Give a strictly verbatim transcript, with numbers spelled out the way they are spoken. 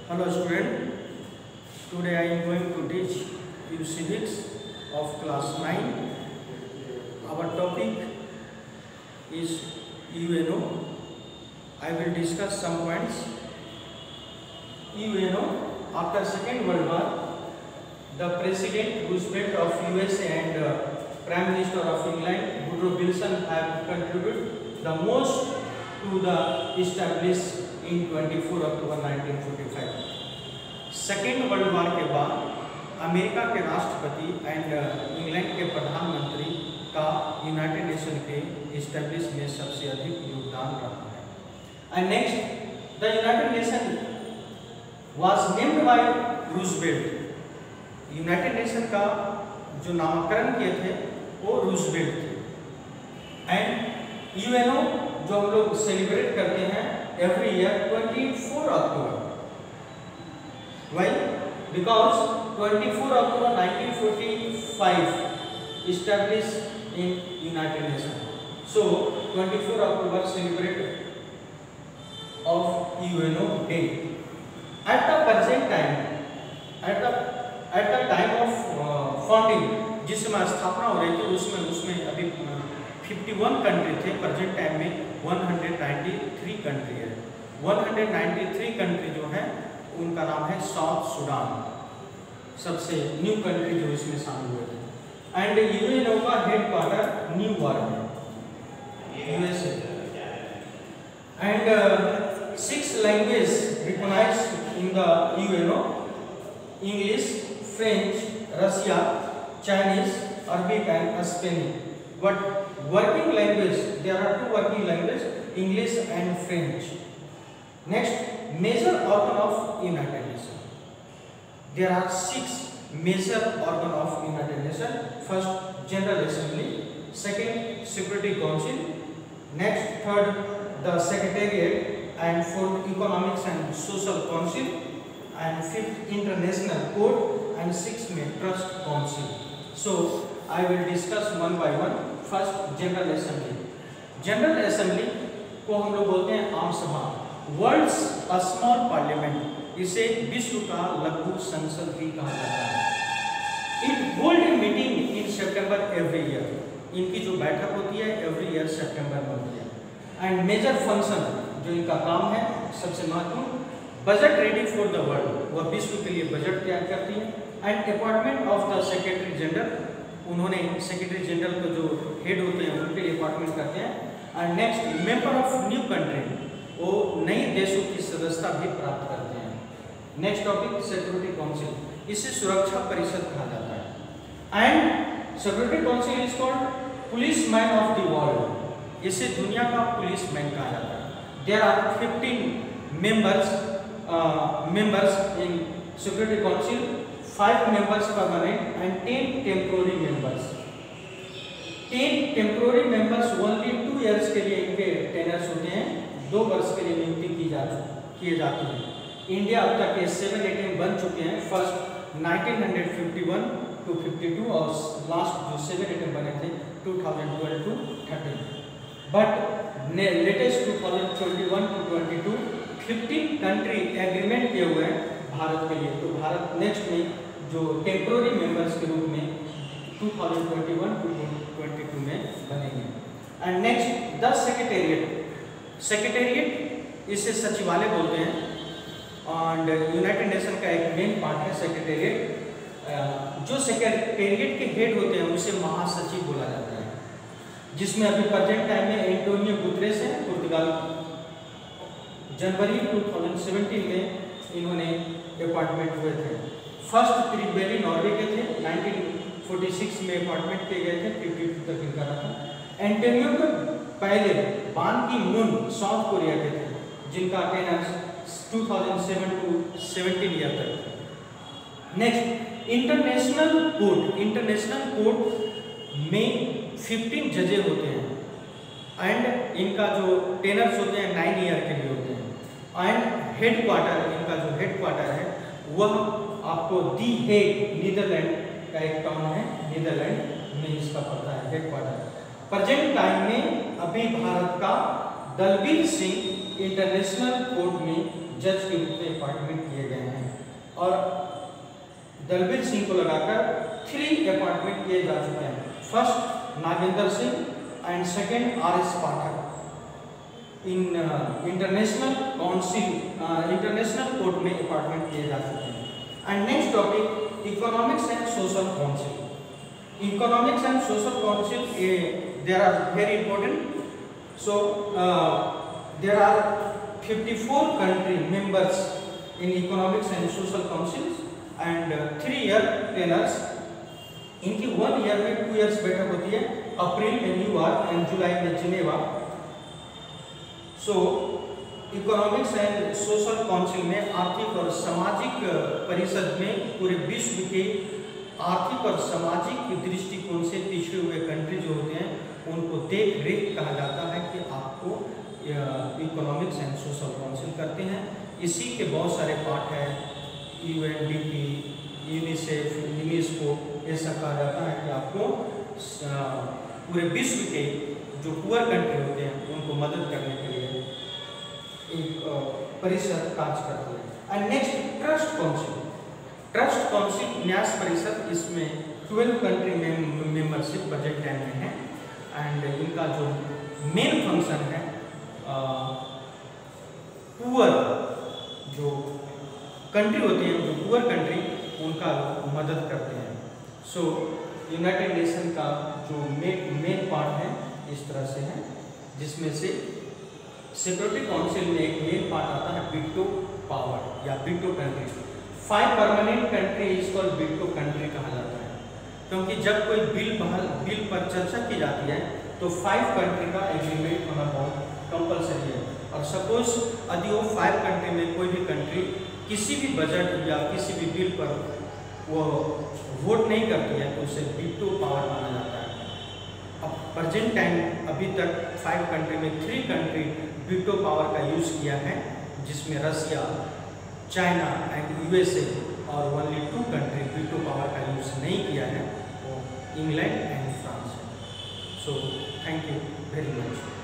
Hello student, today I am going to teach you civics of class nine. Our topic is U N O. I will discuss some points. U N O, after Second World War, the President Roosevelt of U S A and uh, Prime Minister of England Woodrow Wilson have contributed the most to the established in twenty-four October nineteen forty-five. Second world war के बाद America के राष्ट्रपति and England के प्रधानमंत्री का United nation के establish में सबसे अधिक योगदान रहा है। And next, the United Nation was named by Roosevelt. United Nation का जो नामकरण किए थे वो रूजवेल्ट थे। एंड यूएनओ जो हम लोग सेलिब्रेट करते हैं एवरी ईयर चौबीस अक्टूबर। Why? Because twenty-four October nineteen forty-five established in United Nations. So twenty-four October celebrated of U N O Day. At the present time, at the at the time of uh, founding, जिस समय स्थापना हो रही थी उसमें उसमें अभी इक्यावन कंट्री थे। प्रेजेंट टाइम में एक सौ तिरानवे कंट्री है। एक सौ तिरानवे कंट्री जो है उनका नाम है साउथ सुडान, सबसे न्यू कंट्री जो इसमें शामिल हुए थे। एंड यूएनओ का हेडक्वार्टर न्यू यॉर्क है, USA. And six language recognised in the UNO: English, French, Russia, Chinese, Arabic and Spanish. But working language, there are two working language, English and French. Next, major organ of United Nations. There are six major organ of United Nations. First, General Assembly. Second, Security Council. Next, third, the Secretariat. And fourth, Economics and Social Council. And fifth, International Court. And sixth, Trust Council. So, I will discuss one by one. First, General Assembly. General Assembly को हम लोग बोलते हैं आम सभा, world's a small parliament. इसे विश्व का लघु संसद भी कहा जाता है। It hold a meeting in September every year. इनकी जो बैठक होती है एवरी ईयर सितंबर में होती है। एंड मेजर फंक्शन जो इनका काम है सबसे महत्वपूर्ण, budget ready for the world, वह विश्व के लिए बजट तैयार करती है। And appointment of the secretary general, उन्होंने सेक्रेटरी जनरल को जो हेड होते हैं उनके लिए अपॉइंटमेंट करते हैं। And next, member of new country, वो नई देशों की सदस्यता भी प्राप्त करते हैं। Next topic, security council. इसे सुरक्षा परिषद कहा जाता है। And security council is called police man of the world. इसे दुनिया का पुलिस मैन कहा जाता है। There are fifteen members members in security council, five members permanent and ten temporary members. Ten temporary members only two years के लिए इनके टेनर्स होते हैं, दो वर्ष के लिए नियुक्ति की जा किए जाते हैं। इंडिया अब तक के सेवन एटीन बन चुके हैं। First nineteen fifty one two fifty two और लास्ट जो सेवन एटीन बने थे two thousand twelve two thirteen. But latest two thousand twenty one two twenty two fifteen country agreement किए हुए हैं भारत के लिए। तो भारत नेक्स्ट में जो टेम्पोररी मेंबर्स के रूप में two thousand twenty one two twenty two में बनेंगे। And next, the secretariat. Secretariat इसे सचिवालय बोलते हैं। एंड यूनाइटेड नेशन का एक मेन पार्ट है सेक्रेटेरिएट। जो सेक्रेटेरिएट के हेड होते हैं उसे महासचिव बोला जाता है, जिसमें अभी प्रेजेंट टाइम में एंटोनियो गुतरेस है, पुर्तगाल। जनवरी टू थाउजेंड सेवेंटीन में इन्होंने अपॉइंटमेंट हुए थे। फर्स्ट त्रिवेली नॉर्वे के थे, नाइनटीन फोर्टी सिक्स में अपॉइंटमेंट किए गए थे, फिफ्टी टू तक इनका रहा। एंटोनियो को पहले बान की मून साउथ कोरिया के थे, जिनका attendance two thousand seven two seventeen year तक। Next, international court. International court में फिफ्टीन जजेस होते हैं एंड इनका जो टेनर्स होते हैं नाइन ईयर के लिए होते हैं। एंड हेड क्वार्टर, इनका जो हेड क्वार्टर है वह आपको दी हेग, नीदरलैंड का एक टाउन है, नीदरलैंड में इसका पड़ता है हेड क्वार्टर। प्रेजेंट टाइम में अभी भारत का दलबीर सिंह इंटरनेशनल कोर्ट में जज के रूप में अपॉइंटमेंट किए गए हैं और दलबीर सिंह को लगाकर थ्री अपॉइंटमेंट किए जा चुके हैं। First Nagendra Singh and second R S Pathak in international council international court में अपॉइंटमेंट किए जा चुके हैं। And next topic economics and social council. Economics and social council there are very important. So there are fifty-four country members in economics and social councils and uh, three year tenures। इनकी one year में two years बैठक होती है, April में New York and जुलाई में Geneva. So economics and social council में आर्थिक और सामाजिक परिषद में पूरे विश्व के आर्थिक और सामाजिक दृष्टिकोण से पिछड़े हुए कंट्री जो होते हैं उनको देख रेख कहा जाता है कि आपको इकोनॉमिक्स एंड सोशल काउंसिल करते हैं। इसी के बहुत सारे पार्ट हैं, UNDP, UNICEF, UNESCO, ऐसा कहा जाता है कि आपको पूरे विश्व के जो पुअर कंट्री होते हैं उनको मदद करने के लिए एक परिषद कार्य करती है। And next trust council. Trust council न्यास परिषद, इसमें ट्वेल्व कंट्री में मेंबरशिप बजट टाइम में है एंड इनका जो मेन फंक्शन है पुअर जो कंट्री होती है, जो पुअर कंट्री उनका मदद करते हैं। सो यूनाइटेड नेशन का जो मेन मेन पार्ट है इस तरह से है, जिसमें से सिक्योरिटी काउंसिल में एक मेन पार्ट आता है वीटो पावर या veto country. Five permanent country इसको वीटो कंट्री कहा जाता है, क्योंकि जब कोई बिल बिल पर चर्चा की जाती है तो फाइव कंट्री का एग्रीमेंट होना बहुत कंपलसरी है। और सपोज यदि वो फाइव कंट्री में कोई भी कंट्री किसी भी बजट या किसी भी बिल पर वो वोट नहीं करती है तो उसे वीटो पावर माना जाता है। अब प्रेजेंट टाइम अभी तक फाइव कंट्री में थ्री कंट्री वीटो पावर का यूज़ किया है, जिसमें रसिया, चाइना एंड यूएसए, और only two country veto power का यूज़ नहीं किया है, वो इंग्लैंड एंड फ्रांस है। So thank you very much.